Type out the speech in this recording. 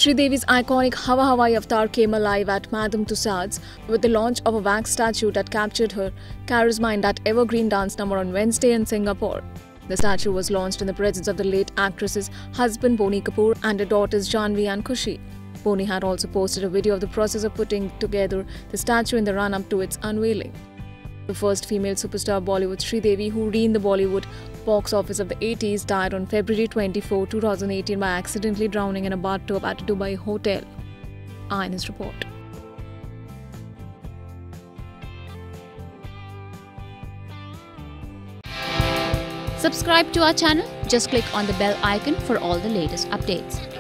Sridevi's iconic Hawa Hawai avatar came alive at Madame Tussauds with the launch of a wax statue that captured her charisma in that evergreen dance number on Wednesday in Singapore. The statue was launched in the presence of the late actress's husband Bonnie Kapoor and her daughters Janvi and Khushi. Bonnie had also posted a video of the process of putting together the statue in the run-up to its unveiling. The first female superstar Bollywood, Sridevi, who reigned the Bollywood box office of the 80s, died on February 24, 2018 by accidentally drowning in a bathtub at a Dubai hotel. Eyewitness report. Subscribe to our channel. Just click on the bell icon for all the latest updates.